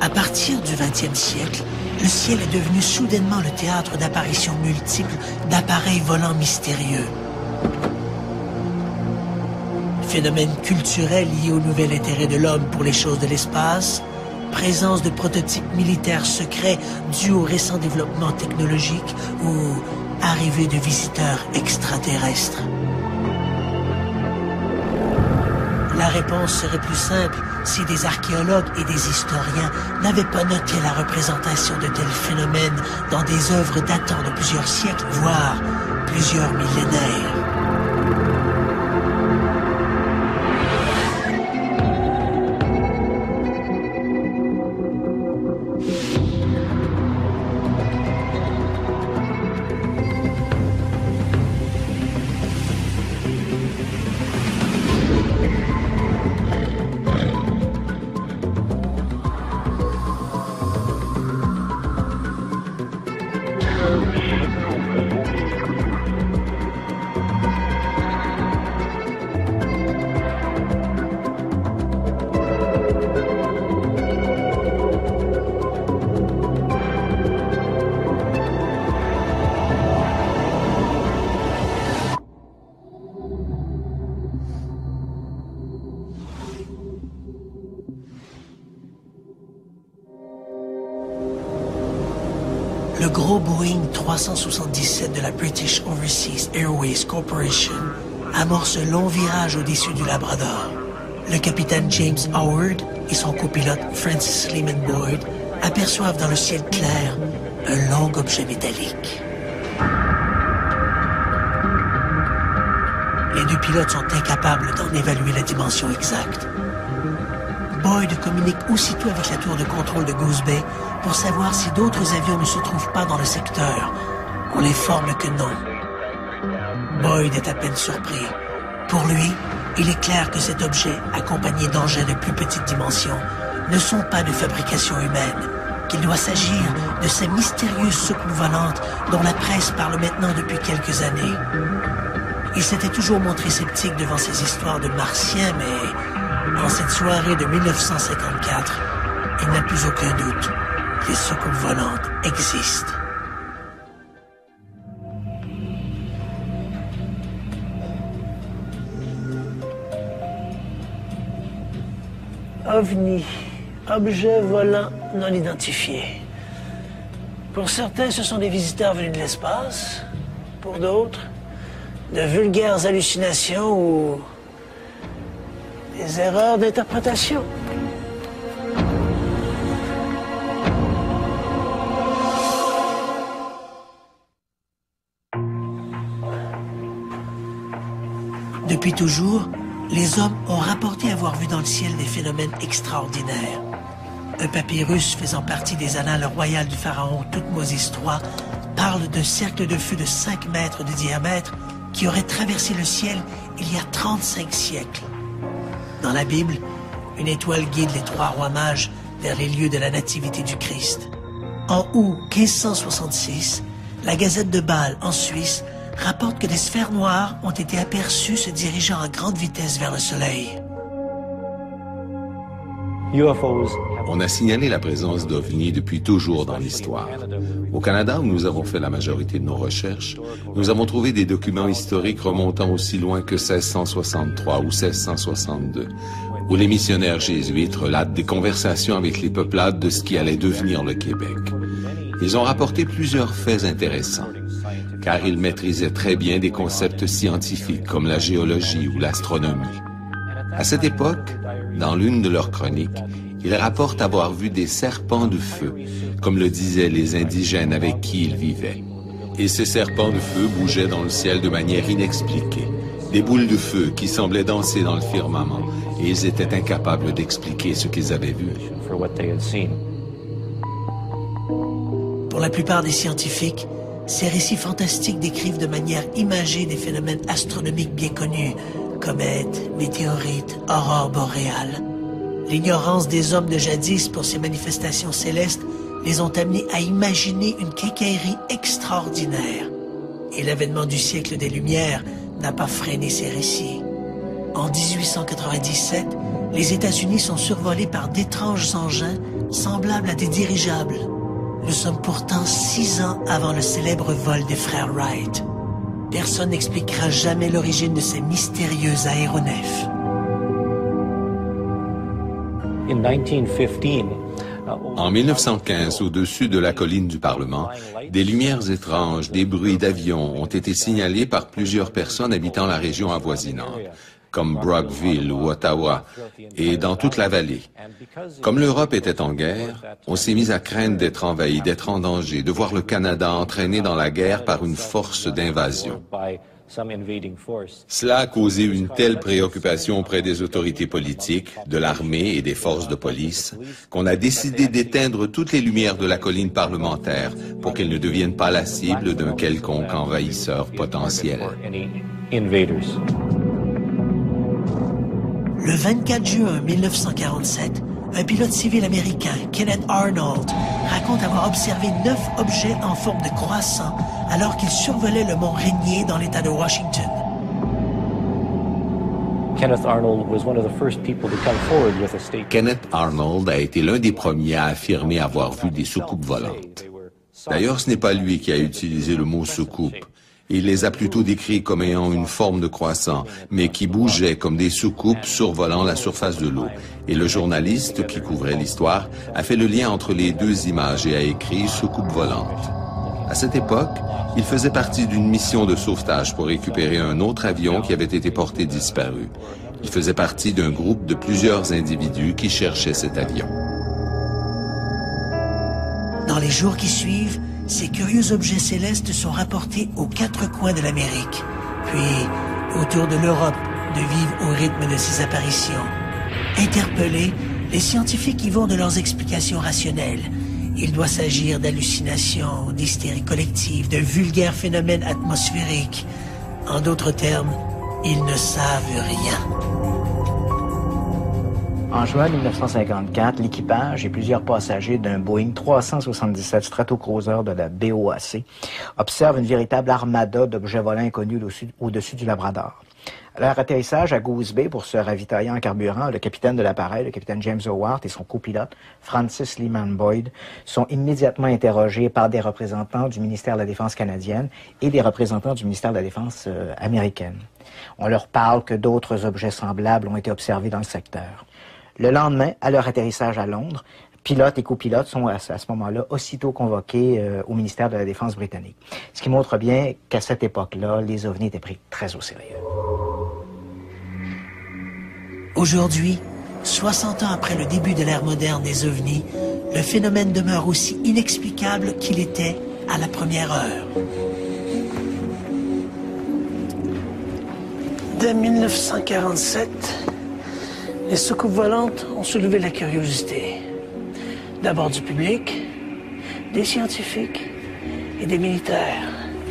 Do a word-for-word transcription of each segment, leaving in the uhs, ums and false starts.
À partir du vingtième siècle, le ciel est devenu soudainement le théâtre d'apparitions multiples d'appareils volants mystérieux. Phénomènes culturels liés au nouvel intérêt de l'homme pour les choses de l'espace, présence de prototypes militaires secrets dus au récent développement technologique ou arrivée de visiteurs extraterrestres. La réponse serait plus simple si des archéologues et des historiens n'avaient pas noté la représentation de tels phénomènes dans des œuvres datant de plusieurs siècles, voire plusieurs millénaires. Le gros Boeing trois cent soixante-dix-sept de la British Overseas Airways Corporation amorce un long virage au-dessus du Labrador. Le capitaine James Howard et son copilote Francis Lehman Boyd aperçoivent dans le ciel clair un long objet métallique. Les deux pilotes sont incapables d'en évaluer la dimension exacte. Boyd communique aussitôt avec la tour de contrôle de Goose Bay pour savoir si d'autres avions ne se trouvent pas dans le secteur. On l'informe que non. Boyd est à peine surpris. Pour lui, il est clair que cet objet, accompagné d'engins de plus petite dimension, ne sont pas de fabrication humaine, qu'il doit s'agir de ces mystérieuses soucoupes volantes dont la presse parle maintenant depuis quelques années. Il s'était toujours montré sceptique devant ces histoires de martiens, mais en cette soirée de mille neuf cent cinquante-quatre, il n'a plus aucun doute. Les soucoupes volantes existent. OVNI, objet volant non identifié. Pour certains, ce sont des visiteurs venus de l'espace. Pour d'autres, de vulgaires hallucinations ou des erreurs d'interprétation. Depuis toujours, les hommes ont rapporté avoir vu dans le ciel des phénomènes extraordinaires. Un papyrus faisant partie des annales royales du pharaon Thoutmôsis trois parle d'un cercle de feu de cinq mètres de diamètre qui aurait traversé le ciel il y a trente-cinq siècles. Dans la Bible, une étoile guide les trois rois mages vers les lieux de la nativité du Christ. En août quinze cent soixante-six, la Gazette de Bâle, en Suisse, rapporte que des sphères noires ont été aperçues se dirigeant à grande vitesse vers le Soleil. On a signalé la présence d'OVNI depuis toujours dans l'histoire. Au Canada, où nous avons fait la majorité de nos recherches, nous avons trouvé des documents historiques remontant aussi loin que seize cent soixante-trois ou seize cent soixante-deux, où les missionnaires jésuites relatent des conversations avec les peuplades de ce qui allait devenir le Québec. Ils ont rapporté plusieurs faits intéressants, car ils maîtrisaient très bien des concepts scientifiques comme la géologie ou l'astronomie. À cette époque, dans l'une de leurs chroniques, ils rapportent avoir vu des serpents de feu, comme le disaient les indigènes avec qui ils vivaient. Et ces serpents de feu bougeaient dans le ciel de manière inexpliquée. Des boules de feu qui semblaient danser dans le firmament, et ils étaient incapables d'expliquer ce qu'ils avaient vu. Pour la plupart des scientifiques, ces récits fantastiques décrivent de manière imagée des phénomènes astronomiques bien connus, comètes, météorites, aurores boréales. L'ignorance des hommes de jadis pour ces manifestations célestes les ont amenés à imaginer une quincaillerie extraordinaire. Et l'avènement du siècle des Lumières n'a pas freiné ces récits. En mille huit cent quatre-vingt-dix-sept, les États-Unis sont survolés par d'étranges engins semblables à des dirigeables. Nous sommes pourtant six ans avant le célèbre vol des frères Wright. Personne n'expliquera jamais l'origine de ces mystérieux aéronefs. En mille neuf cent quinze, au-dessus de la colline du Parlement, des lumières étranges, des bruits d'avions ont été signalés par plusieurs personnes habitant la région avoisinante, comme Brockville ou Ottawa, et dans toute la vallée. Comme l'Europe était en guerre, on s'est mis à craindre d'être envahi, d'être en danger, de voir le Canada entraîné dans la guerre par une force d'invasion. Cela a causé une telle préoccupation auprès des autorités politiques, de l'armée et des forces de police, qu'on a décidé d'éteindre toutes les lumières de la colline parlementaire pour qu'elles ne deviennent pas la cible d'un quelconque envahisseur potentiel. Le vingt-quatre juin mille neuf cent quarante-sept, un pilote civil américain, Kenneth Arnold, raconte avoir observé neuf objets en forme de croissant alors qu'il survolait le mont Rainier dans l'État de Washington. Kenneth Arnold was one of the first people to come forward with a statement. Kenneth Arnold a été l'un des premiers à affirmer avoir vu des soucoupes volantes. D'ailleurs, ce n'est pas lui qui a utilisé le mot soucoupe. Il les a plutôt décrits comme ayant une forme de croissant, mais qui bougeaient comme des soucoupes survolant la surface de l'eau. Et le journaliste qui couvrait l'histoire a fait le lien entre les deux images et a écrit « soucoupe volante ». À cette époque, il faisait partie d'une mission de sauvetage pour récupérer un autre avion qui avait été porté disparu. Il faisait partie d'un groupe de plusieurs individus qui cherchaient cet avion. Dans les jours qui suivent, ces curieux objets célestes sont rapportés aux quatre coins de l'Amérique, puis autour de l'Europe, de vivre au rythme de ces apparitions. Interpellés, les scientifiques y vont de leurs explications rationnelles. Il doit s'agir d'hallucinations, d'hystérie collective, de vulgaires phénomènes atmosphériques. En d'autres termes, ils ne savent rien. En juin mille neuf cent cinquante-quatre, l'équipage et plusieurs passagers d'un Boeing trois cent soixante-dix-sept Stratocruiser de la B O A C observent une véritable armada d'objets volants inconnus au-dessus, au-dessus du Labrador. À leur atterrissage à Goose Bay pour se ravitailler en carburant, le capitaine de l'appareil, le capitaine James Howard et son copilote, Francis Lyman Boyd, sont immédiatement interrogés par des représentants du ministère de la Défense canadienne et des représentants du ministère de la Défense euh, américaine. On leur parle que d'autres objets semblables ont été observés dans le secteur. Le lendemain, à leur atterrissage à Londres, pilotes et copilotes sont à ce, à ce moment-là aussitôt convoqués euh, au ministère de la Défense britannique. Ce qui montre bien qu'à cette époque-là, les ovnis étaient pris très au sérieux. Aujourd'hui, soixante ans après le début de l'ère moderne des ovnis, le phénomène demeure aussi inexplicable qu'il était à la première heure. Dès mille neuf cent quarante-sept, les soucoupes volantes ont soulevé la curiosité. D'abord du public, des scientifiques et des militaires.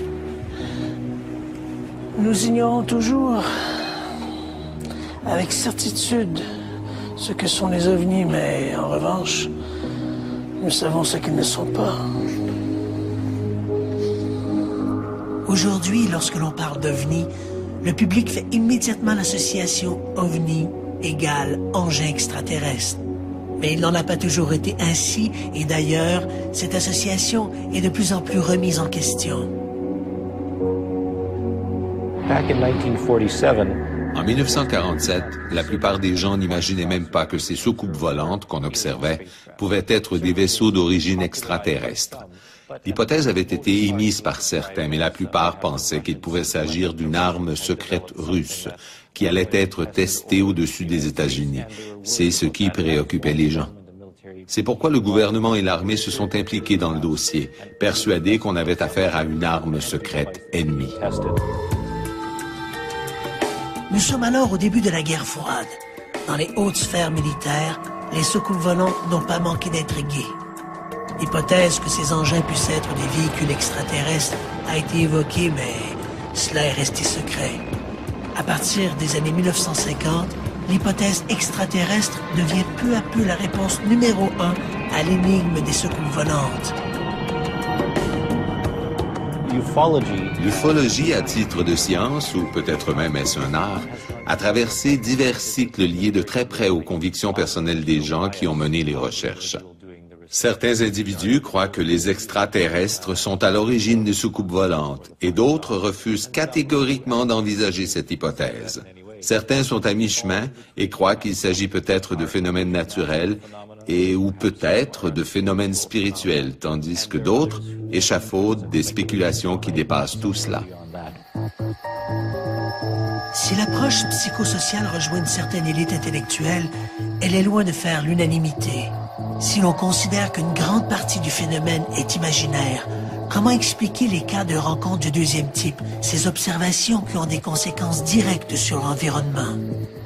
Nous ignorons toujours avec certitude ce que sont les ovnis, mais en revanche, nous savons ce qu'ils ne sont pas. Aujourd'hui, lorsque l'on parle d'ovnis, le public fait immédiatement l'association ovni égale engin extraterrestre. Mais il n'en a pas toujours été ainsi, et d'ailleurs, cette association est de plus en plus remise en question. Back in nineteen forty-seven, En mille neuf cent quarante-sept, la plupart des gens n'imaginaient même pas que ces soucoupes volantes qu'on observait pouvaient être des vaisseaux d'origine extraterrestre. L'hypothèse avait été émise par certains, mais la plupart pensaient qu'il pouvait s'agir d'une arme secrète russe qui allait être testée au-dessus des États-Unis. C'est ce qui préoccupait les gens. C'est pourquoi le gouvernement et l'armée se sont impliqués dans le dossier, persuadés qu'on avait affaire à une arme secrète ennemie. Nous sommes alors au début de la guerre froide. Dans les hautes sphères militaires, les soucoupes volantes n'ont pas manqué d'intriguer. L'hypothèse que ces engins puissent être des véhicules extraterrestres a été évoquée, mais cela est resté secret. À partir des années mille neuf cent cinquante, l'hypothèse extraterrestre devient peu à peu la réponse numéro un à l'énigme des soucoupes volantes. L'ufologie, à titre de science, ou peut-être même est-ce un art, a traversé divers cycles liés de très près aux convictions personnelles des gens qui ont mené les recherches. Certains individus croient que les extraterrestres sont à l'origine des soucoupes volantes et d'autres refusent catégoriquement d'envisager cette hypothèse. Certains sont à mi-chemin et croient qu'il s'agit peut-être de phénomènes naturels et ou peut-être de phénomènes spirituels, tandis que d'autres échafaudent des spéculations qui dépassent tout cela. Si l'approche psychosociale rejoint une certaine élite intellectuelle, elle est loin de faire l'unanimité. Si l'on considère qu'une grande partie du phénomène est imaginaire, comment expliquer les cas de rencontres du deuxième type, ces observations qui ont des conséquences directes sur l'environnement?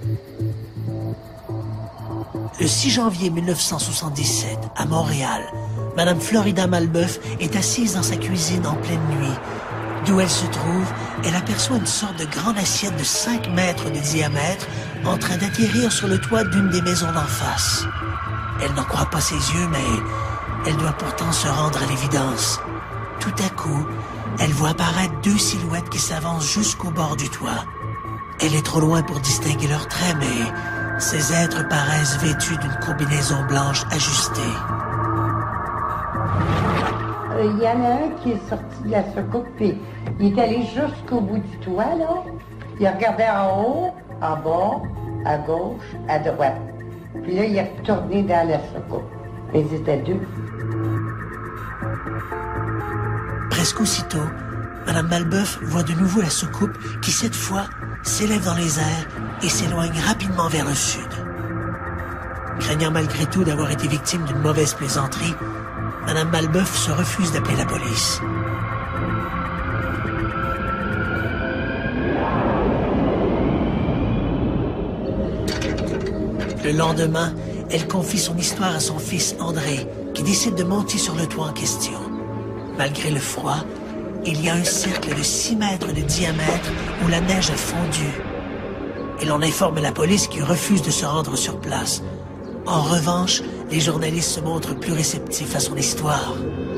Le six janvier mille neuf cent soixante-dix-sept, à Montréal, Madame Florida Malbeuf est assise dans sa cuisine en pleine nuit. D'où elle se trouve, elle aperçoit une sorte de grande assiette de cinq mètres de diamètre en train d'atterrir sur le toit d'une des maisons d'en face. Elle n'en croit pas ses yeux, mais elle doit pourtant se rendre à l'évidence. Tout à coup, elle voit apparaître deux silhouettes qui s'avancent jusqu'au bord du toit. Elle est trop loin pour distinguer leurs traits, mais ces êtres paraissent vêtus d'une combinaison blanche ajustée. Il euh, y en a un qui est sorti de la soucoupe, puis il est allé jusqu'au bout du toit, là. Il a regardé en haut, en bas, à gauche, à droite. Puis là, il est retourné dans la soucoupe. Ils étaient deux. Presque aussitôt, Madame Malbeuf voit de nouveau la soucoupe qui, cette fois, s'élève dans les airs et s'éloigne rapidement vers le sud. Craignant malgré tout d'avoir été victime d'une mauvaise plaisanterie, Madame Malbeuf se refuse d'appeler la police. Le lendemain, elle confie son histoire à son fils André, qui décide de monter sur le toit en question. Malgré le froid, il y a un cercle de six mètres de diamètre où la neige a fondu. Et l'on informe la police qui refuse de se rendre sur place. En revanche, les journalistes se montrent plus réceptifs à son histoire.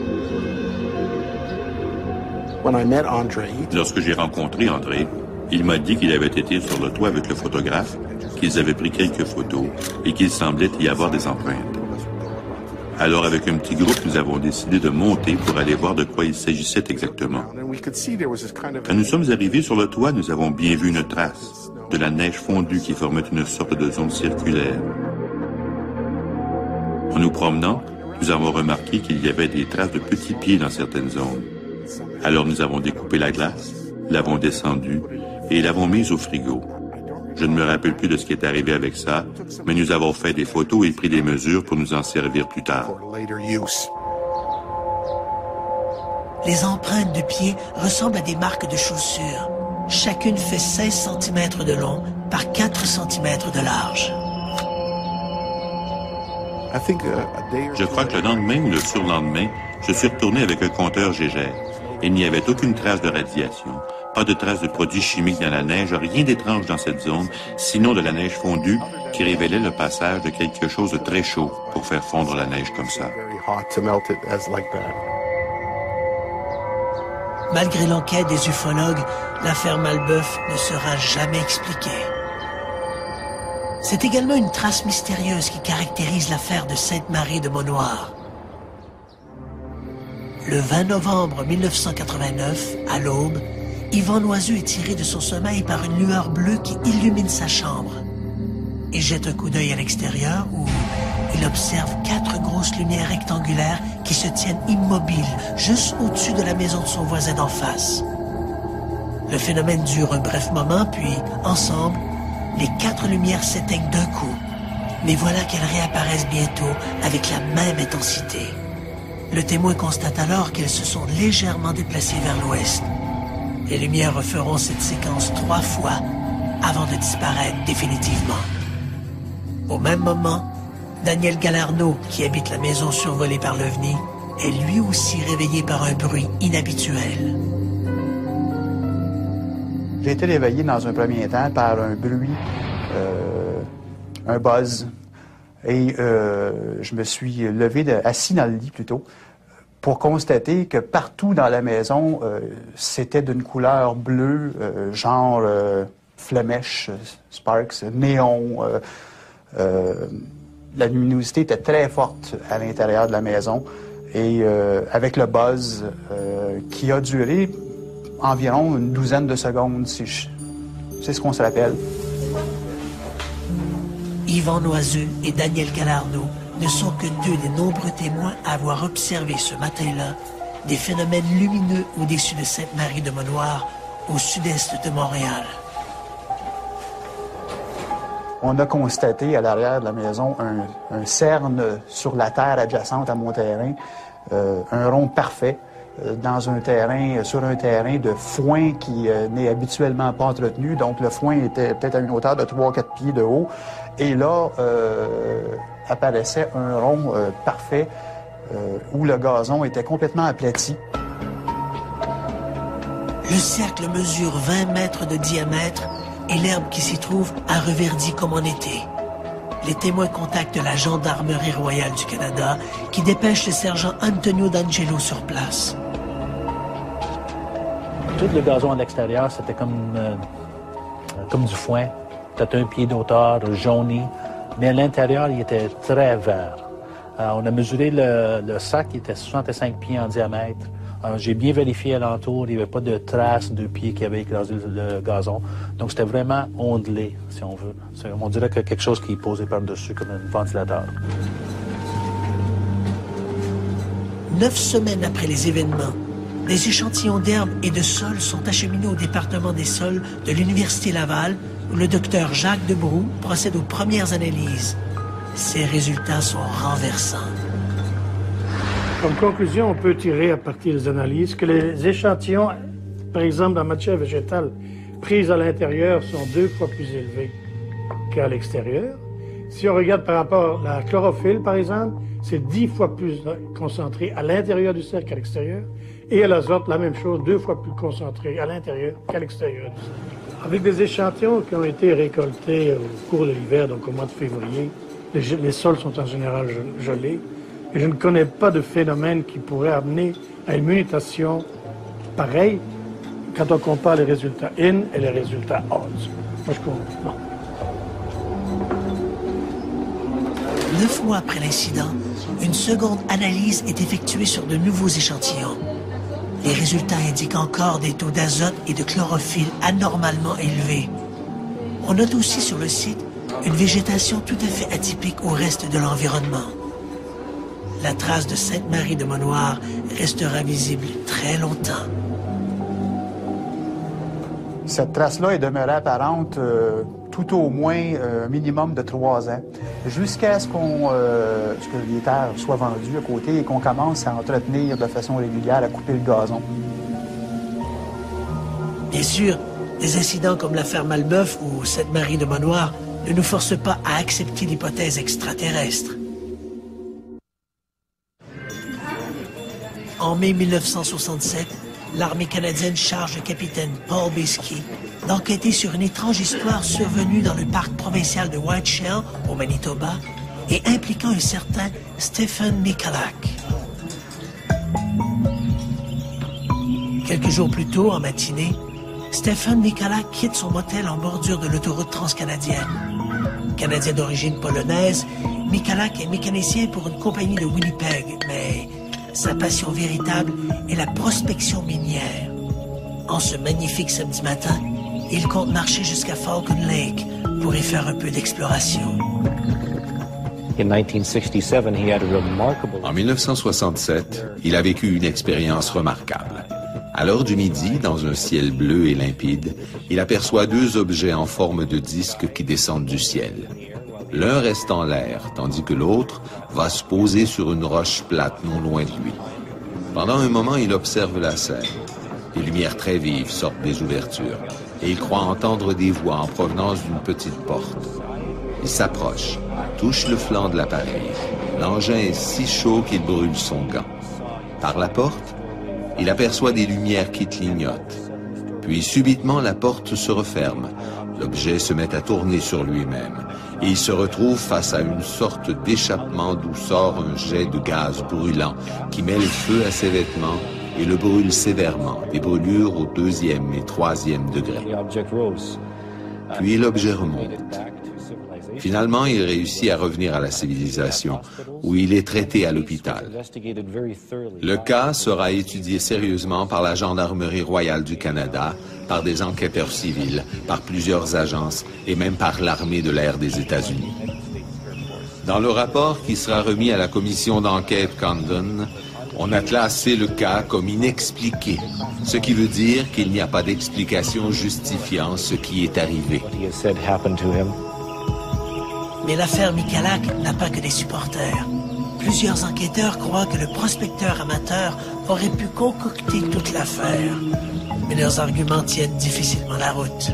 Lorsque j'ai rencontré André, il m'a dit qu'il avait été sur le toit avec le photographe, qu'ils avaient pris quelques photos et qu'il semblait y avoir des empreintes. Alors, avec un petit groupe, nous avons décidé de monter pour aller voir de quoi il s'agissait exactement. Quand nous sommes arrivés sur le toit, nous avons bien vu une trace, de la neige fondue qui formait une sorte de zone circulaire. En nous promenant, nous avons remarqué qu'il y avait des traces de petits pieds dans certaines zones. Alors nous avons découpé la glace, l'avons descendue et l'avons mise au frigo. Je ne me rappelle plus de ce qui est arrivé avec ça, mais nous avons fait des photos et pris des mesures pour nous en servir plus tard. Les empreintes de pieds ressemblent à des marques de chaussures. Chacune fait seize centimètres de long par quatre centimètres de large. Je crois que le lendemain ou le surlendemain, je suis retourné avec un compteur Gégère. Il n'y avait aucune trace de radiation, pas de trace de produits chimiques dans la neige, rien d'étrange dans cette zone, sinon de la neige fondue qui révélait le passage de quelque chose de très chaud pour faire fondre la neige comme ça. Malgré l'enquête des ufologues, l'affaire Malbeuf ne sera jamais expliquée. C'est également une trace mystérieuse qui caractérise l'affaire de Sainte-Marie de Monnoir. Le vingt novembre mille neuf cent quatre-vingt-neuf, à l'aube, Yvan Loiseau est tiré de son sommeil par une lueur bleue qui illumine sa chambre. Il jette un coup d'œil à l'extérieur où il observe quatre grosses lumières rectangulaires qui se tiennent immobiles juste au-dessus de la maison de son voisin d'en face. Le phénomène dure un bref moment, puis, ensemble, les quatre lumières s'éteignent d'un coup. Mais voilà qu'elles réapparaissent bientôt avec la même intensité. Le témoin constate alors qu'elles se sont légèrement déplacées vers l'ouest. Les lumières referont cette séquence trois fois avant de disparaître définitivement. Au même moment, Daniel Galarneau, qui habite la maison survolée par l'OVNI, est lui aussi réveillé par un bruit inhabituel. J'ai été réveillé dans un premier temps par un bruit, euh, un buzz. Et euh, je me suis levé, de, assis dans le lit plutôt, pour constater que partout dans la maison, euh, c'était d'une couleur bleue, euh, genre euh, flamèche, sparks, néon. Euh, euh, la luminosité était très forte à l'intérieur de la maison et euh, avec le buzz euh, qui a duré environ une douzaine de secondes, si je... c'est ce qu'on se rappelle. Yvan Noiseux et Daniel Galarneau ne sont que deux des nombreux témoins à avoir observé ce matin-là des phénomènes lumineux au-dessus de Sainte-Marie-de-Monnoir, au sud-est de Montréal. On a constaté à l'arrière de la maison un, un cerne sur la terre adjacente à mon terrain, euh, un rond parfait euh, dans un terrain, sur un terrain de foin qui euh, n'est habituellement pas entretenu. Donc le foin était peut-être à une hauteur de trois à quatre pieds de haut. Et là euh, apparaissait un rond euh, parfait euh, où le gazon était complètement aplati. Le cercle mesure vingt mètres de diamètre et l'herbe qui s'y trouve a reverdi comme en été. Les témoins contactent la Gendarmerie royale du Canada qui dépêche le sergent Antonio D'Angelo sur place. Tout le gazon à l'extérieur, c'était comme, euh, comme du foin, peut-être un pied d'auteur, jauni, mais à l'intérieur, il était très vert. Euh, on a mesuré le, le sac, il était soixante-cinq pieds en diamètre. J'ai bien vérifié alentour, il n'y avait pas de traces de pieds qui avaient écrasé le, le gazon. Donc, c'était vraiment ondelé, si on veut. On dirait que quelque chose qui est posé par-dessus comme un ventilateur. Neuf semaines après les événements, des échantillons d'herbe et de sol sont acheminés au département des sols de l'Université Laval, où le docteur Jacques Debroux procède aux premières analyses. Ces résultats sont renversants. Comme conclusion, on peut tirer à partir des analyses que les échantillons, par exemple en matière végétale, prises à l'intérieur sont deux fois plus élevés qu'à l'extérieur. Si on regarde par rapport à la chlorophylle, par exemple, c'est dix fois plus concentré à l'intérieur du cercle qu'à l'extérieur. Et à l'azote, la même chose, deux fois plus concentré à l'intérieur qu'à l'extérieur du cercle. Avec des échantillons qui ont été récoltés au cours de l'hiver, donc au mois de février, les, les sols sont en général gelés. Et je ne connais pas de phénomène qui pourrait amener à une mutation pareille quand on compare les résultats in et les résultats out. Moi, je comprends. Non. Neuf mois après l'incident, une seconde analyse est effectuée sur de nouveaux échantillons. Les résultats indiquent encore des taux d'azote et de chlorophylle anormalement élevés. On note aussi sur le site une végétation tout à fait atypique au reste de l'environnement. La trace de Sainte-Marie-de-Monnoir restera visible très longtemps. Cette trace-là est demeurée apparente euh, tout au moins un euh, minimum de trois ans, jusqu'à ce, qu'on, euh, ce que les terres soient vendues à côté et qu'on commence à entretenir de façon régulière, à couper le gazon. Bien sûr, des incidents comme l'affaire Malbeuf ou Sainte-Marie-de-Monnoir ne nous forcent pas à accepter l'hypothèse extraterrestre. En mai mille neuf cent soixante-sept, l'armée canadienne charge le capitaine Paul Bisky d'enquêter sur une étrange histoire survenue dans le parc provincial de White Shell, au Manitoba, et impliquant un certain Stephen Michalak. Quelques jours plus tôt, en matinée, Stephen Michalak quitte son motel en bordure de l'autoroute transcanadienne. Canadien d'origine polonaise, Michalak est mécanicien pour une compagnie de Winnipeg, mais sa passion véritable est la prospection minière. En ce magnifique samedi matin, il compte marcher jusqu'à Falcon Lake pour y faire un peu d'exploration. En mille neuf cent soixante-sept, il a vécu une expérience remarquable. À l'heure du midi, dans un ciel bleu et limpide, il aperçoit deux objets en forme de disque qui descendent du ciel. L'un reste en l'air, tandis que l'autre va se poser sur une roche plate non loin de lui. Pendant un moment, il observe la scène. Des lumières très vives sortent des ouvertures, et il croit entendre des voix en provenance d'une petite porte. Il s'approche, touche le flanc de l'appareil. L'engin est si chaud qu'il brûle son gant. Par la porte, il aperçoit des lumières qui clignotent. Puis subitement, la porte se referme. L'objet se met à tourner sur lui-même et il se retrouve face à une sorte d'échappement d'où sort un jet de gaz brûlant qui met le feu à ses vêtements et le brûle sévèrement, des brûlures au deuxième et troisième degré. Puis l'objet remonte. Finalement, il réussit à revenir à la civilisation, où il est traité à l'hôpital. Le cas sera étudié sérieusement par la Gendarmerie royale du Canada, par des enquêteurs civils, par plusieurs agences et même par l'armée de l'air des États-Unis. Dans le rapport qui sera remis à la commission d'enquête Condon, on a classé le cas comme inexpliqué, ce qui veut dire qu'il n'y a pas d'explication justifiant ce qui est arrivé. Mais l'affaire Michalak n'a pas que des supporters. Plusieurs enquêteurs croient que le prospecteur amateur aurait pu concocter toute l'affaire. Mais leurs arguments tiennent difficilement la route.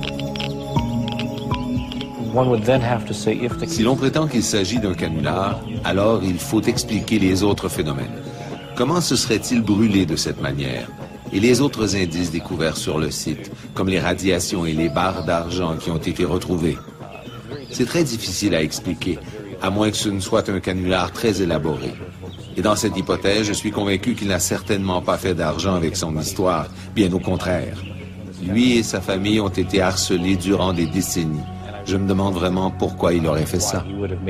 Si l'on prétend qu'il s'agit d'un canular, alors il faut expliquer les autres phénomènes. Comment se serait-il brûlé de cette manière? Et les autres indices découverts sur le site, comme les radiations et les barres d'argent qui ont été retrouvées? C'est très difficile à expliquer, à moins que ce ne soit un canular très élaboré. Et dans cette hypothèse, je suis convaincu qu'il n'a certainement pas fait d'argent avec son histoire, bien au contraire. Lui et sa famille ont été harcelés durant des décennies. Je me demande vraiment pourquoi il aurait fait ça.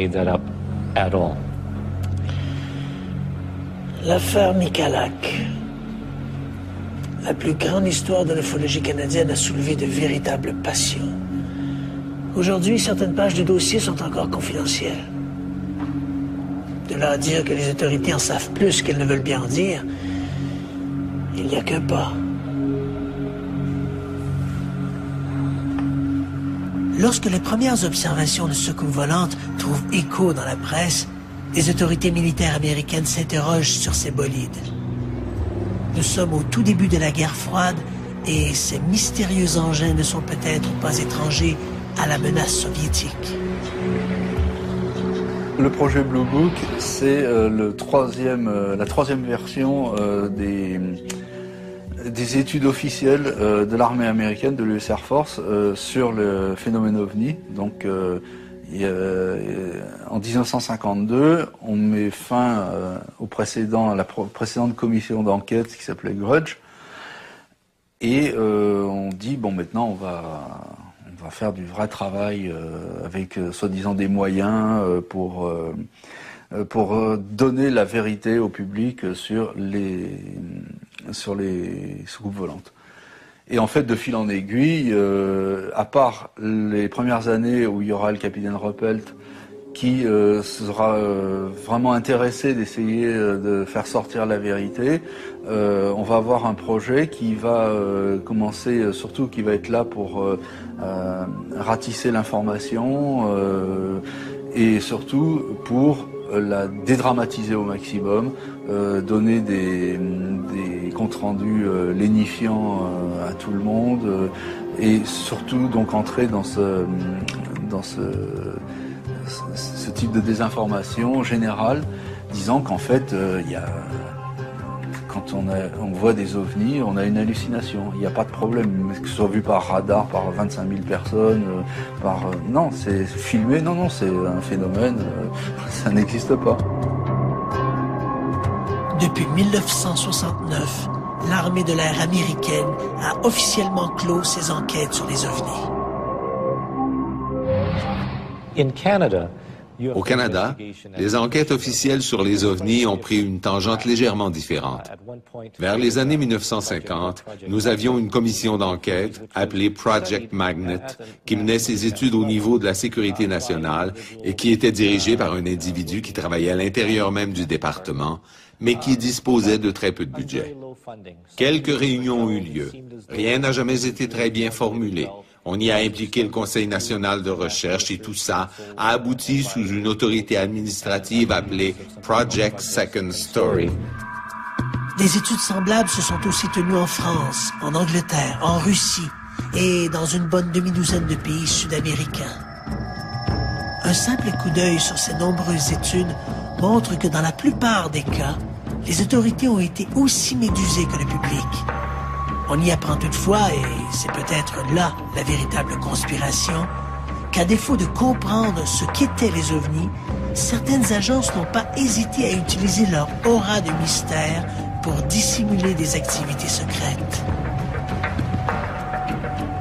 L'affaire Michalak. La plus grande histoire de l'ufologie canadienne a soulevé de véritables passions. Aujourd'hui, certaines pages du dossier sont encore confidentielles. De là à dire que les autorités en savent plus qu'elles ne veulent bien en dire, il n'y a qu'un pas. Lorsque les premières observations de soucoupes volantes trouvent écho dans la presse, les autorités militaires américaines s'interrogent sur ces bolides. Nous sommes au tout début de la guerre froide et ces mystérieux engins ne sont peut-être pas étrangers à la menace soviétique. Le projet Blue Book, c'est euh, le troisième, euh, la troisième version euh, des, des études officielles euh, de l'armée américaine, de l'U S Air Force, euh, sur le phénomène OVNI. Donc, euh, il y a, euh, en dix-neuf cent cinquante-deux, on met fin euh, au précédent, à la précédente commission d'enquête qui s'appelait Grudge, et euh, on dit bon, maintenant on va On va faire du vrai travail euh, avec euh, soi-disant des moyens euh, pour, euh, pour euh, donner la vérité au public sur les, sur les soucoupes volantes. Et en fait, de fil en aiguille, euh, à part les premières années où il y aura le capitaine Ruppelt qui euh, sera euh, vraiment intéressé d'essayer euh, de faire sortir la vérité, euh, on va avoir un projet qui va euh, commencer, euh, surtout qui va être là pour euh, euh, ratisser l'information euh, et surtout pour euh, la dédramatiser au maximum, euh, donner des, des comptes rendus euh, lénifiants euh, à tout le monde euh, et surtout donc entrer dans ce dans ce ce type de désinformation générale, disant qu'en fait, euh, y a, quand on, a, on voit des ovnis, on a une hallucination. Il n'y a pas de problème, que ce soit vu par radar, par vingt-cinq mille personnes, euh, par... Euh, non, c'est filmé, non, non, c'est un phénomène, euh, ça n'existe pas. Depuis mille neuf cent soixante-neuf, l'armée de l'air américaine a officiellement clos ses enquêtes sur les ovnis. Au Canada, les enquêtes officielles sur les ovnis ont pris une tangente légèrement différente. Vers les années mille neuf cent cinquante, nous avions une commission d'enquête appelée Project Magnet qui menait ses études au niveau de la sécurité nationale et qui était dirigée par un individu qui travaillait à l'intérieur même du département, mais qui disposait de très peu de budget. Quelques réunions ont eu lieu. Rien n'a jamais été très bien formulé. On y a impliqué le Conseil national de recherche et tout ça a abouti sous une autorité administrative appelée Project Second Story. Des études semblables se sont aussi tenues en France, en Angleterre, en Russie et dans une bonne demi-douzaine de pays sud-américains. Un simple coup d'œil sur ces nombreuses études montre que dans la plupart des cas, les autorités ont été aussi médusées que le public. On y apprend toutefois, et c'est peut-être là la véritable conspiration, qu'à défaut de comprendre ce qu'étaient les ovnis, certaines agences n'ont pas hésité à utiliser leur aura de mystère pour dissimuler des activités secrètes.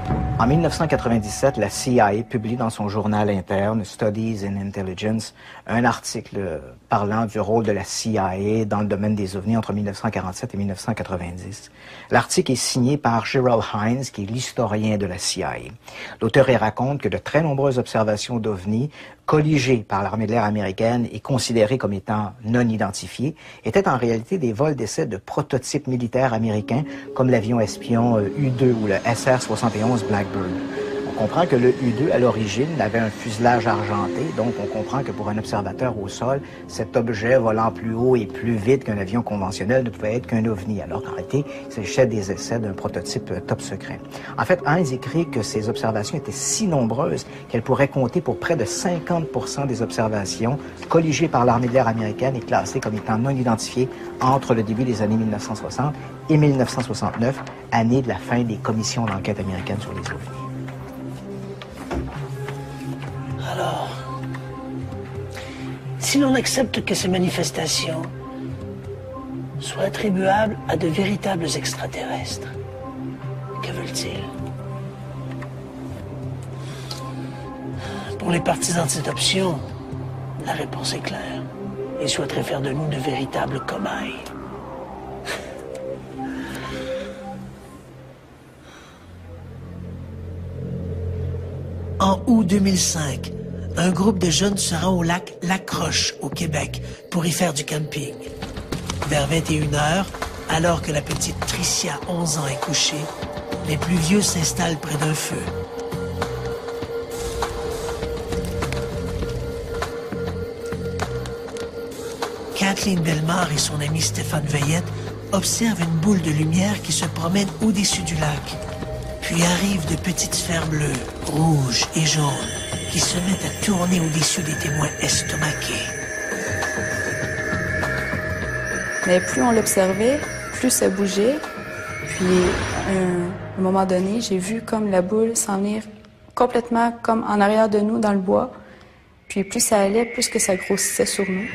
En mille neuf cent quatre-vingt-dix-sept, la C I A publie dans son journal interne, Studies in Intelligence, un article parlant du rôle de la C I A dans le domaine des ovnis entre mille neuf cent quarante-sept et mille neuf cent quatre-vingt-dix. L'article est signé par Gerald Hines, qui est l'historien de la C I A. L'auteur y raconte que de très nombreuses observations d'ovnis colligées par l'armée de l'air américaine et considérées comme étant non identifiées étaient en réalité des vols d'essai de prototypes militaires américains comme l'avion espion U deux ou le S R soixante et onze Blackbird. On comprend que le U deux, à l'origine, avait un fuselage argenté, donc on comprend que pour un observateur au sol, cet objet volant plus haut et plus vite qu'un avion conventionnel ne pouvait être qu'un ovni, alors qu'en réalité, il s'agissait des essais d'un prototype top secret. En fait, Hines écrit que ces observations étaient si nombreuses qu'elles pourraient compter pour près de cinquante pour cent des observations colligées par l'armée de l'air américaine et classées comme étant non identifiées entre le début des années mille neuf cent soixante et mille neuf cent soixante-neuf, année de la fin des commissions d'enquête américaines sur les ovnis. Alors, si l'on accepte que ces manifestations soient attribuables à de véritables extraterrestres, que veulent-ils? Pour les partisans de cette option, la réponse est claire. Ils souhaiteraient faire de nous de véritables cobayes. En août deux mille cinq, un groupe de jeunes se rend au lac Lacroche, au Québec, pour y faire du camping. Vers vingt et une heures, alors que la petite Tricia, onze ans, est couchée, les plus vieux s'installent près d'un feu. Kathleen Bellemare et son ami Stéphane Veillette observent une boule de lumière qui se promène au-dessus du lac. Puis arrivent de petites sphères bleues, rouges et jaunes, qui se mettent à tourner au-dessus des témoins estomaqués. Mais plus on l'observait, plus ça bougeait. Puis, euh, à un moment donné, j'ai vu comme la boule s'en venir complètement comme en arrière de nous, dans le bois. Puis plus ça allait, plus que ça grossissait sur nous.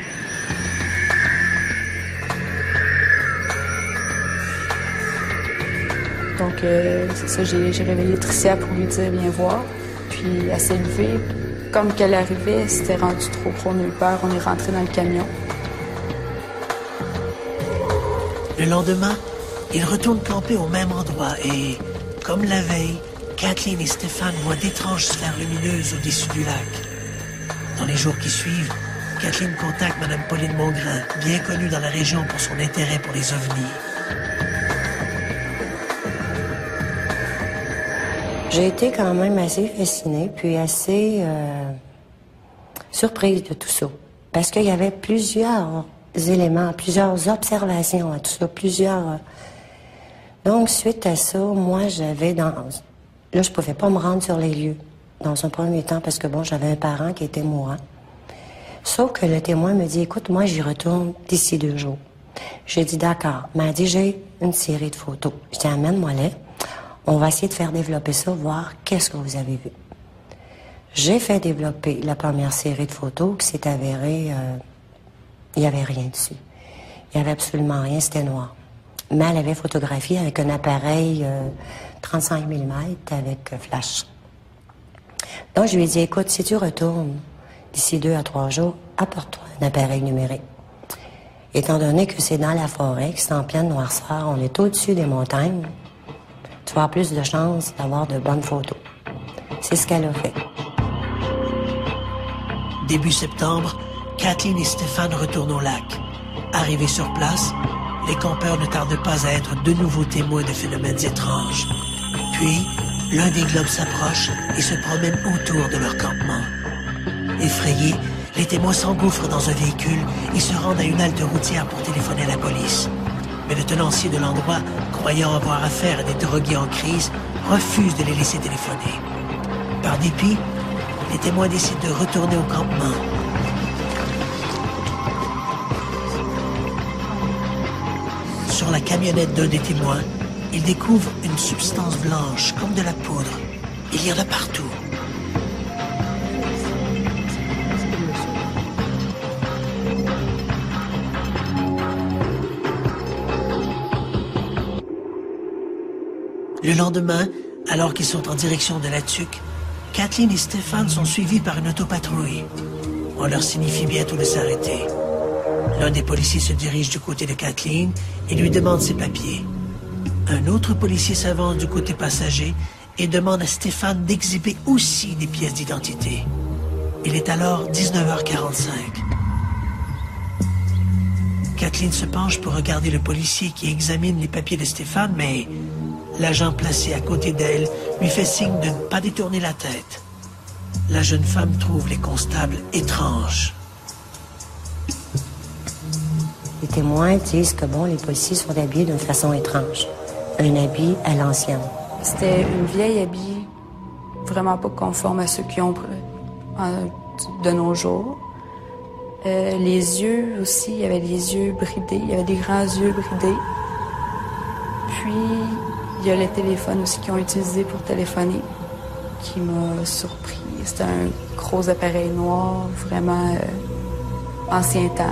Donc, euh, c'est ça, j'ai, j'ai réveillé Tricia pour lui dire « Viens voir ». Puis, elle s'est levée. Comme qu'elle arrivait, c'était rendu trop gros, on a eu peur. On est rentré dans le camion. Le lendemain, ils retournent camper au même endroit et, comme la veille, Kathleen et Stéphane voient d'étranges sphères lumineuses au-dessus du lac. Dans les jours qui suivent, Kathleen contacte Mme Pauline Mongrain, bien connue dans la région pour son intérêt pour les ovnis. J'ai été quand même assez fascinée, puis assez euh, surprise de tout ça. Parce qu'il y avait plusieurs éléments, plusieurs observations à tout ça, plusieurs... Donc, suite à ça, moi, j'avais dans... Là, je pouvais pas me rendre sur les lieux, dans un premier temps, parce que, bon, j'avais un parent qui était mourant. Sauf que le témoin me dit, écoute, moi, j'y retourne d'ici deux jours. J'ai dit, d'accord. Il m'a dit, j'ai une série de photos. Je dis, amène-moi-les. On va essayer de faire développer ça, voir qu'est-ce que vous avez vu. J'ai fait développer la première série de photos qui s'est avérée... Euh, il n'y avait rien dessus. Il n'y avait absolument rien, c'était noir. Mais elle avait photographié avec un appareil euh, trente-cinq millimètres avec euh, flash. Donc, je lui ai dit, écoute, si tu retournes d'ici deux à trois jours, apporte-toi un appareil numérique. Étant donné que c'est dans la forêt, que c'est en pleine noirceur, on est au-dessus des montagnes, tu vas avoir plus de chances d'avoir de bonnes photos. C'est ce qu'elle a fait. Début septembre, Kathleen et Stéphane retournent au lac. Arrivés sur place, les campeurs ne tardent pas à être de nouveaux témoins de phénomènes étranges. Puis, l'un des globes s'approche et se promène autour de leur campement. Effrayés, les témoins s'engouffrent dans un véhicule et se rendent à une halte routière pour téléphoner à la police. Mais le tenancier de l'endroit, croyant avoir affaire à des drogués en crise, refuse de les laisser téléphoner. Par dépit, les témoins décident de retourner au campement. Sur la camionnette d'un des témoins, ils découvrent une substance blanche, comme de la poudre. Il y en a partout. Le lendemain, Alors qu'ils sont en direction de la tuque, Kathleen et Stéphane sont suivis par une autopatrouille. On leur signifie bientôt de s'arrêter. L'un des policiers se dirige du côté de Kathleen et lui demande ses papiers. Un autre policier s'avance du côté passager et demande à Stéphane d'exhiber aussi des pièces d'identité. Il est alors dix-neuf heures quarante-cinq. Kathleen se penche pour regarder le policier qui examine les papiers de Stéphane, mais l'agent placé à côté d'elle lui fait signe de ne pas détourner la tête. La jeune femme trouve les constables étranges. Les témoins disent que, bon, les policiers sont habillés d'une façon étrange. Un habit à l'ancienne. C'était une vieille habit, vraiment pas conforme à ceux qui ont euh, de nos jours. Euh, les yeux aussi, il y avait les yeux bridés, il y avait des grands yeux bridés. Puis, il y a les téléphones aussi qu'ils ont utilisés pour téléphoner, qui m'a surpris. C'était un gros appareil noir, vraiment euh, ancien temps.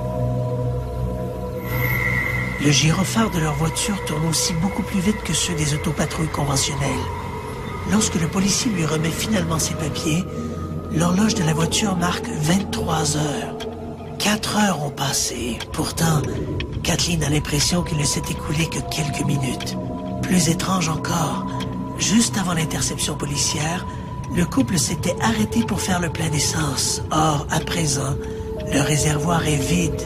Le gyrophare de leur voiture tourne aussi beaucoup plus vite que ceux des autopatrouilles conventionnelles. Lorsque le policier lui remet finalement ses papiers, l'horloge de la voiture marque vingt-trois heures. Quatre heures ont passé. Pourtant, Kathleen a l'impression qu'il ne s'est écoulé que quelques minutes. Plus étrange encore, juste avant l'interception policière, le couple s'était arrêté pour faire le plein d'essence. Or, à présent, le réservoir est vide.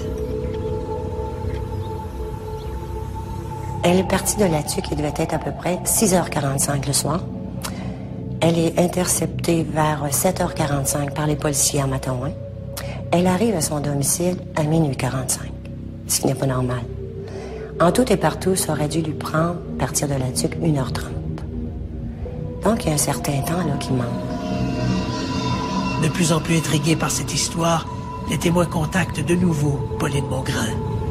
Elle est partie de la tuque, il devait être à peu près six heures quarante-cinq le soir. Elle est interceptée vers sept heures quarante-cinq par les policiers à Matawin. Elle arrive à son domicile à minuit quarante-cinq, ce qui n'est pas normal. En tout et partout, ça aurait dû lui prendre, à partir de la tuque, une heure trente. Donc, il y a un certain temps là qui manque. De plus en plus intrigués par cette histoire, les témoins contactent de nouveau Pauline Mongrain.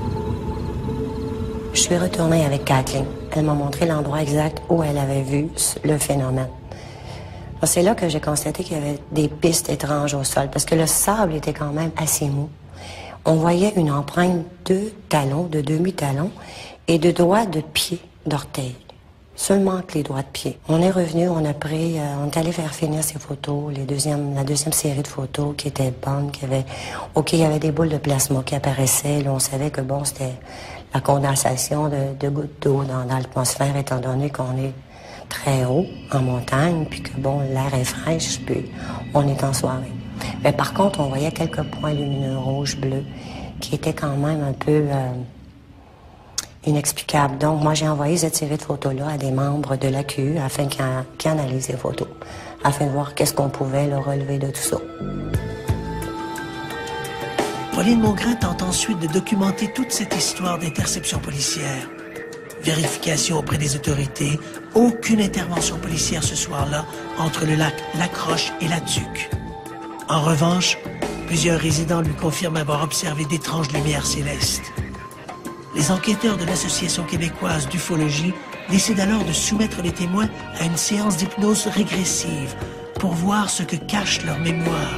Je suis retournée avec Kathleen. Elle m'a montré l'endroit exact où elle avait vu le phénomène. C'est là que j'ai constaté qu'il y avait des pistes étranges au sol, parce que le sable était quand même assez mou. On voyait une empreinte de talons, de demi-talons, et de doigts de pied d'orteil. Seulement que les doigts de pied. On est revenu, on a pris, euh, on est allé faire finir ces photos, les deuxièmes, la deuxième série de photos qui étaient bonnes, qui avait, ok, il y avait des boules de plasma qui apparaissaient, là, on savait que bon, c'était la condensation de, de gouttes d'eau dans, dans l'atmosphère, étant donné qu'on est très haut, en montagne, puis que bon, l'air est fraîche, puis on est en soirée. Mais par contre, on voyait quelques points lumineux rouges, bleus, qui étaient quand même un peu euh, inexplicables. Donc, moi, j'ai envoyé cette série de photos-là à des membres de l'A Q U afin qu'ils qu'ils analysent les photos, afin de voir qu'est-ce qu'on pouvait le relever de tout ça. Pauline Mongrain tente ensuite de documenter toute cette histoire d'interception policière. Vérification auprès des autorités, aucune intervention policière ce soir-là entre le lac Lacroche et la Tuque. En revanche, plusieurs résidents lui confirment avoir observé d'étranges lumières célestes. Les enquêteurs de l'Association québécoise d'ufologie décident alors de soumettre les témoins à une séance d'hypnose régressive pour voir ce que cache leur mémoire.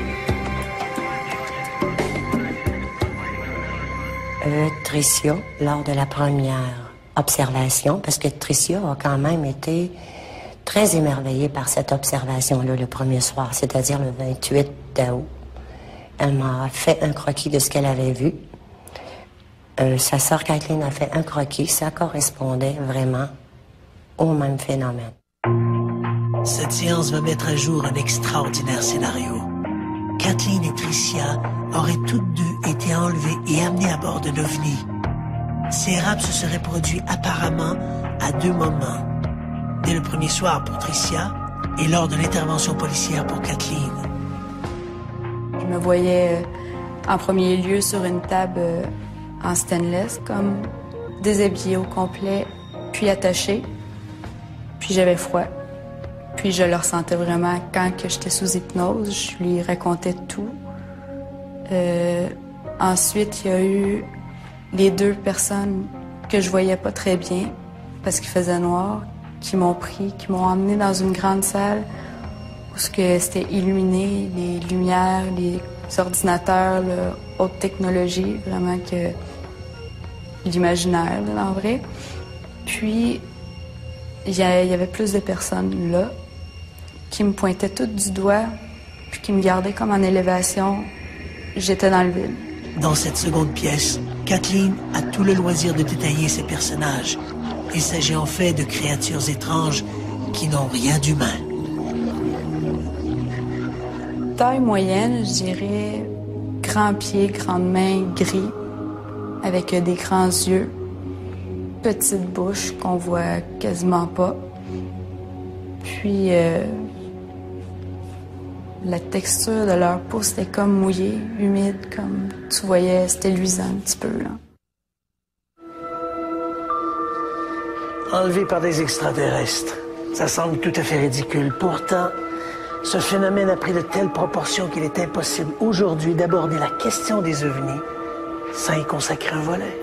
Euh, Tricia, lors de la première observation, parce que Tricia a quand même été très émerveillée par cette observation-là le premier soir, c'est-à-dire le vingt-huit août. Elle m'a fait un croquis de ce qu'elle avait vu. Euh, sa sœur Kathleen a fait un croquis, ça correspondait vraiment au même phénomène. Cette séance va mettre à jour un extraordinaire scénario. Kathleen et Tricia auraient toutes deux été enlevées et amenées à bord d'un ovni. Ces rapts se seraient produits apparemment à deux moments. Dès le premier soir pour Tricia et lors de l'intervention policière pour Kathleen. Je me voyais en premier lieu sur une table en stainless, comme déshabillée au complet, puis attachée. Puis j'avais froid. Puis je le ressentais vraiment quand que j'étais sous hypnose. Je lui racontais tout. Euh, ensuite, il y a eu les deux personnes que je voyais pas très bien parce qu'il faisait noir, qui m'ont pris, qui m'ont emmené dans une grande salle où c'était illuminé, les lumières, les ordinateurs, là, haute technologie, vraiment que l'imaginaire, là, en vrai. Puis, il y avait plus de personnes là qui me pointaient toutes du doigt puis qui me gardaient comme en élévation. J'étais dans le vide. Dans cette seconde pièce, Kathleen a tout le loisir de détailler ses personnages. Il s'agit en fait de créatures étranges qui n'ont rien d'humain. Taille moyenne, je dirais grands pieds, grandes mains, gris, avec des grands yeux, petite bouche qu'on voit quasiment pas. Puis euh, la texture de leur peau, c'était comme mouillé, humide, comme tu voyais, c'était luisant un petit peu, là. Enlevé par des extraterrestres. Ça semble tout à fait ridicule. Pourtant, ce phénomène a pris de telles proportions qu'il est impossible aujourd'hui d'aborder la question des ovnis sans y consacrer un volet.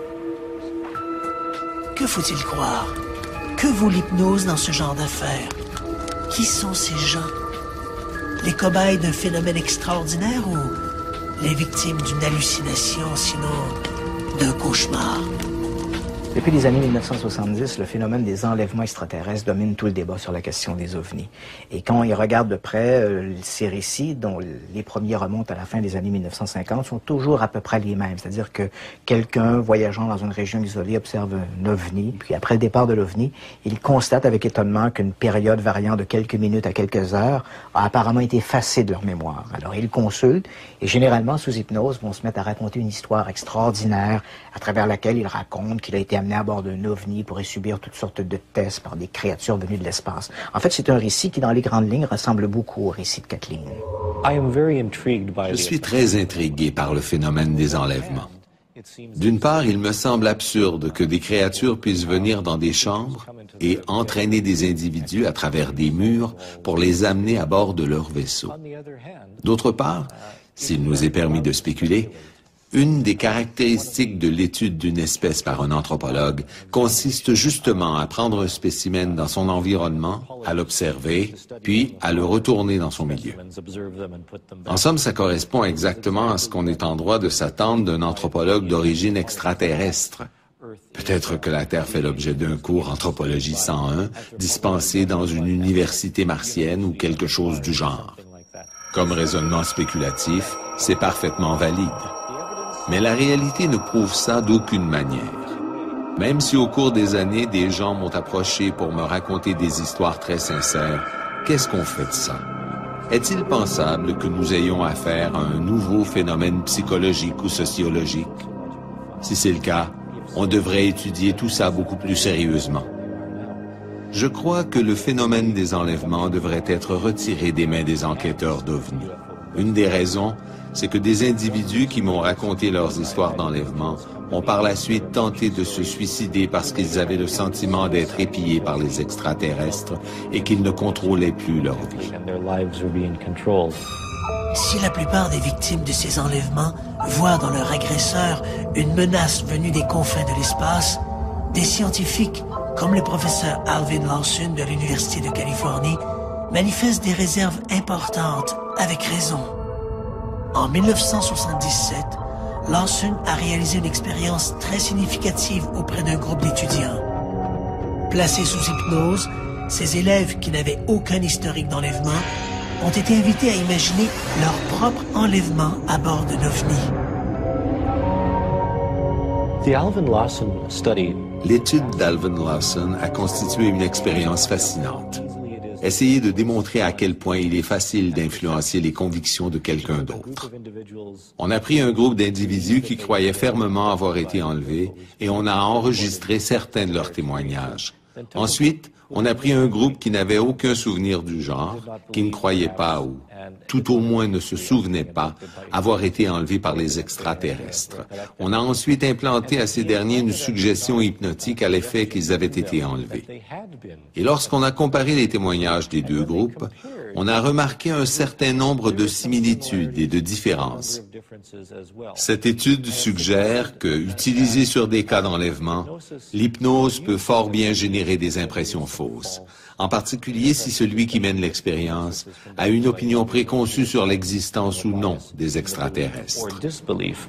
Que faut-il croire? Que vaut l'hypnose dans ce genre d'affaires? Qui sont ces gens? Les cobayes d'un phénomène extraordinaire ou les victimes d'une hallucination, sinon d'un cauchemar? Depuis les années mille neuf cent soixante-dix, le phénomène des enlèvements extraterrestres domine tout le débat sur la question des ovnis. Et quand on y regarde de près, euh, ces récits, dont les premiers remontent à la fin des années mille neuf cent cinquante, sont toujours à peu près les mêmes. C'est-à-dire que quelqu'un voyageant dans une région isolée observe un ovni, puis après le départ de l'ovni, il constate avec étonnement qu'une période variant de quelques minutes à quelques heures a apparemment été effacée de leur mémoire. Alors ils consultent et généralement, sous hypnose, vont se mettre à raconter une histoire extraordinaire à travers laquelle ils racontent qu'il a été amené à bord d'un ovni pour y subir toutes sortes de tests par des créatures venues de l'espace. En fait, c'est un récit qui, dans les grandes lignes, ressemble beaucoup au récit de Kathleen. Je suis très intrigué par le phénomène des enlèvements. D'une part, il me semble absurde que des créatures puissent venir dans des chambres et entraîner des individus à travers des murs pour les amener à bord de leur vaisseau. D'autre part, s'il nous est permis de spéculer, une des caractéristiques de l'étude d'une espèce par un anthropologue consiste justement à prendre un spécimen dans son environnement, à l'observer, puis à le retourner dans son milieu. En somme, ça correspond exactement à ce qu'on est en droit de s'attendre d'un anthropologue d'origine extraterrestre. Peut-être que la Terre fait l'objet d'un cours Anthropologie cent un, dispensé dans une université martienne ou quelque chose du genre. Comme raisonnement spéculatif, c'est parfaitement valide. Mais la réalité ne prouve ça d'aucune manière. Même si au cours des années, des gens m'ont approché pour me raconter des histoires très sincères, qu'est-ce qu'on fait de ça? Est-il pensable que nous ayons affaire à un nouveau phénomène psychologique ou sociologique? Si c'est le cas, on devrait étudier tout ça beaucoup plus sérieusement. Je crois que le phénomène des enlèvements devrait être retiré des mains des enquêteurs d'OVNI. Une des raisons, c'est que des individus qui m'ont raconté leurs histoires d'enlèvement ont par la suite tenté de se suicider parce qu'ils avaient le sentiment d'être épiés par les extraterrestres et qu'ils ne contrôlaient plus leur vie. Si la plupart des victimes de ces enlèvements voient dans leur agresseur une menace venue des confins de l'espace, des scientifiques, comme le professeur Alvin Lawson de l'Université de Californie, manifestent des réserves importantes, avec raison. En mille neuf cent soixante-dix-sept, Lawson a réalisé une expérience très significative auprès d'un groupe d'étudiants. Placés sous hypnose, ces élèves qui n'avaient aucun historique d'enlèvement ont été invités à imaginer leur propre enlèvement à bord d'un ovni. L'étude d'Alvin Lawson a constitué une expérience fascinante. Essayer de démontrer à quel point il est facile d'influencer les convictions de quelqu'un d'autre. On a pris un groupe d'individus qui croyaient fermement avoir été enlevés et on a enregistré certains de leurs témoignages. Ensuite, on a pris un groupe qui n'avait aucun souvenir du genre, qui ne croyait pas ou, tout au moins ne se souvenait pas, avoir été enlevé par les extraterrestres. On a ensuite implanté à ces derniers une suggestion hypnotique à l'effet qu'ils avaient été enlevés. Et lorsqu'on a comparé les témoignages des deux groupes, on a remarqué un certain nombre de similitudes et de différences. Cette étude suggère que, utilisée sur des cas d'enlèvement, l'hypnose peut fort bien générer des impressions fausses, en particulier si celui qui mène l'expérience a une opinion préconçue sur l'existence ou non des extraterrestres.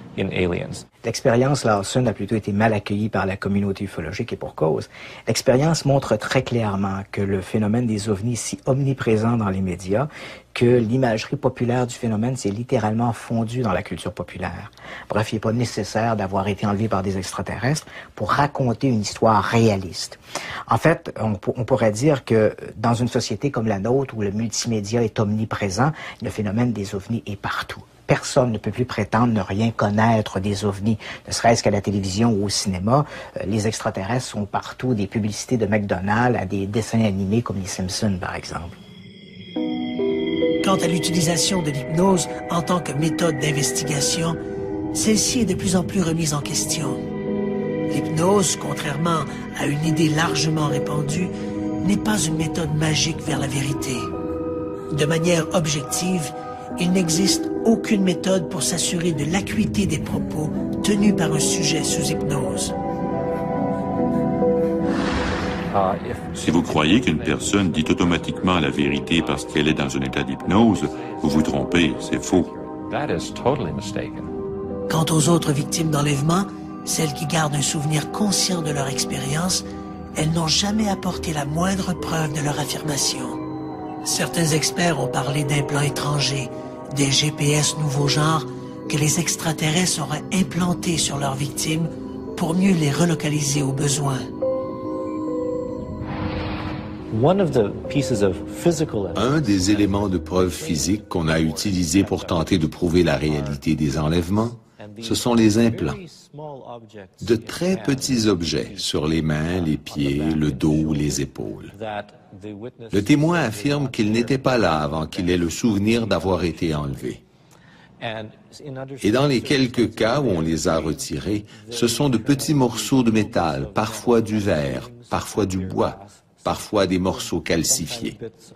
in aliens. L'expérience Lawson a plutôt été mal accueillie par la communauté ufologique et pour cause. L'expérience montre très clairement que le phénomène des ovnis est si omniprésent dans les médias que l'imagerie populaire du phénomène s'est littéralement fondue dans la culture populaire. Bref, il n'est pas nécessaire d'avoir été enlevé par des extraterrestres pour raconter une histoire réaliste. En fait, on, on pourrait dire que dans une société comme la nôtre où le multimédia est omniprésent, le phénomène des ovnis est partout. Personne ne peut plus prétendre ne rien connaître des ovnis, ne serait-ce qu'à la télévision ou au cinéma. Euh, les extraterrestres sont partout, des publicités de McDonald's à des dessins animés comme les Simpsons, par exemple. Quant à l'utilisation de l'hypnose en tant que méthode d'investigation, celle-ci est de plus en plus remise en question. L'hypnose, contrairement à une idée largement répandue, n'est pas une méthode magique vers la vérité. De manière objective, il n'existe aucune méthode pour s'assurer de l'acuité des propos tenus par un sujet sous hypnose. Si vous croyez qu'une personne dit automatiquement la vérité parce qu'elle est dans un état d'hypnose, vous vous trompez, c'est faux. Quant aux autres victimes d'enlèvement, celles qui gardent un souvenir conscient de leur expérience, elles n'ont jamais apporté la moindre preuve de leur affirmation. Certains experts ont parlé d'implants étrangers, des G P S nouveau genre que les extraterrestres auraient implantés sur leurs victimes pour mieux les relocaliser au besoin. Un des éléments de preuve physique qu'on a utilisé pour tenter de prouver la réalité des enlèvements, ce sont les implants. De très petits objets sur les mains, les pieds, le dos, les épaules. Le témoin affirme qu'il n'était pas là avant qu'il ait le souvenir d'avoir été enlevé. Et dans les quelques cas où on les a retirés, ce sont de petits morceaux de métal, parfois du verre, parfois du bois, parfois des morceaux calcifiés.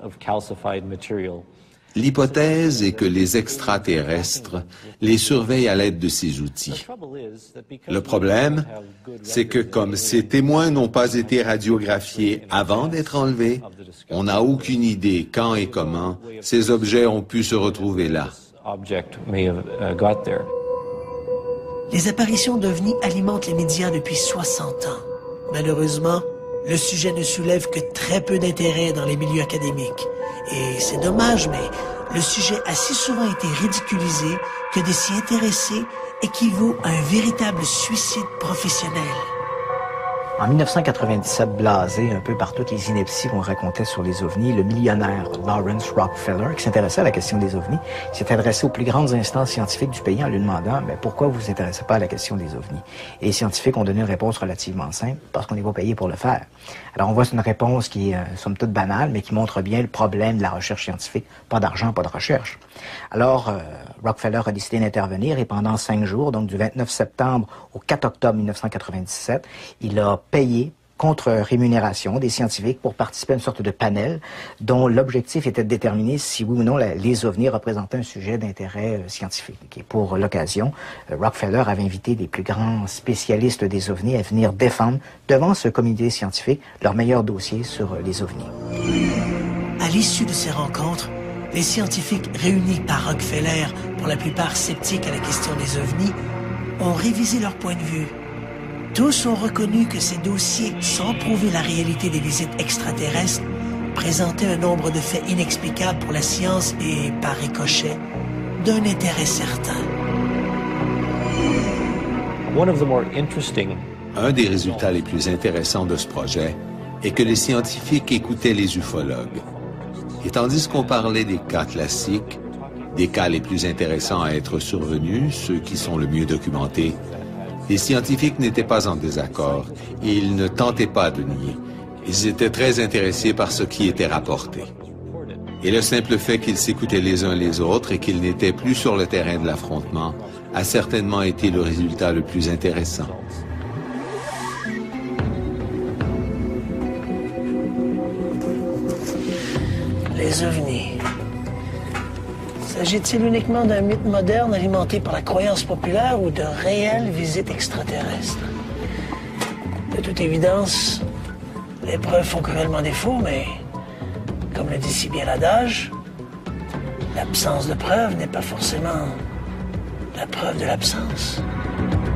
L'hypothèse est que les extraterrestres les surveillent à l'aide de ces outils. Le problème, c'est que comme ces témoins n'ont pas été radiographiés avant d'être enlevés, on n'a aucune idée quand et comment ces objets ont pu se retrouver là. Les apparitions d'ovnis alimentent les médias depuis soixante ans. Malheureusement, le sujet ne soulève que très peu d'intérêt dans les milieux académiques. Et c'est dommage, mais le sujet a si souvent été ridiculisé que de s'y intéresser équivaut à un véritable suicide professionnel. En mille neuf cent quatre-vingt-dix-sept, blasé un peu par toutes les inepties qu'on racontait sur les ovnis, le millionnaire Lawrence Rockefeller, qui s'intéressait à la question des ovnis, s'est adressé aux plus grandes instances scientifiques du pays en lui demandant « Mais pourquoi vous vous intéressez pas à la question des ovnis ?» Et les scientifiques ont donné une réponse relativement simple, parce qu'on n'est pas payé pour le faire. Alors on voit une réponse qui est, euh, somme toute banale, mais qui montre bien le problème de la recherche scientifique. Pas d'argent, pas de recherche. Alors, euh, Rockefeller a décidé d'intervenir et pendant cinq jours, donc du vingt-neuf septembre au quatre octobre mille neuf cent quatre-vingt-dix-sept, il a payé contre rémunération des scientifiques pour participer à une sorte de panel dont l'objectif était de déterminer si oui ou non la, les ovnis représentaient un sujet d'intérêt euh, scientifique. Et pour l'occasion, euh, Rockefeller avait invité des plus grands spécialistes des ovnis à venir défendre devant ce comité scientifique leur meilleur dossier sur euh, les ovnis. À l'issue de ces rencontres, les scientifiques réunis par Rockefeller, pour la plupart sceptiques à la question des ovnis, ont révisé leur point de vue. Tous ont reconnu que ces dossiers, sans prouver la réalité des visites extraterrestres, présentaient un nombre de faits inexplicables pour la science et, par ricochet, d'un intérêt certain. Un des résultats les plus intéressants de ce projet est que les scientifiques écoutaient les ufologues. Et tandis qu'on parlait des cas classiques, des cas les plus intéressants à être survenus, ceux qui sont le mieux documentés, les scientifiques n'étaient pas en désaccord et ils ne tentaient pas de nier. Ils étaient très intéressés par ce qui était rapporté. Et le simple fait qu'ils s'écoutaient les uns les autres et qu'ils n'étaient plus sur le terrain de l'affrontement a certainement été le résultat le plus intéressant. Les ovnis. S'agit-il uniquement d'un mythe moderne alimenté par la croyance populaire ou de réelles visites extraterrestres? De toute évidence, les preuves font cruellement défaut, mais comme le dit si bien l'adage, l'absence de preuves n'est pas forcément La preuve de l'absence.